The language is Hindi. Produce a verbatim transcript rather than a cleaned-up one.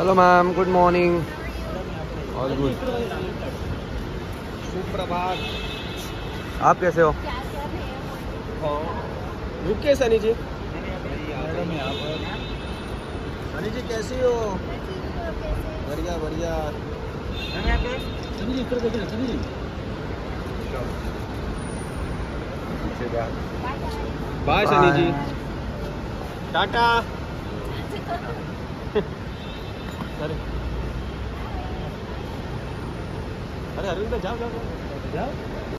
Hello ma'am, good morning. All good. सुप्रभात। आप कैसे हो? रुके सनी जी। सनी जी कैसी हो? बढ़िया बढ़िया। Bye Sunny ji, tata. अरे अरे अरविंद जाओ जाओ जाओ।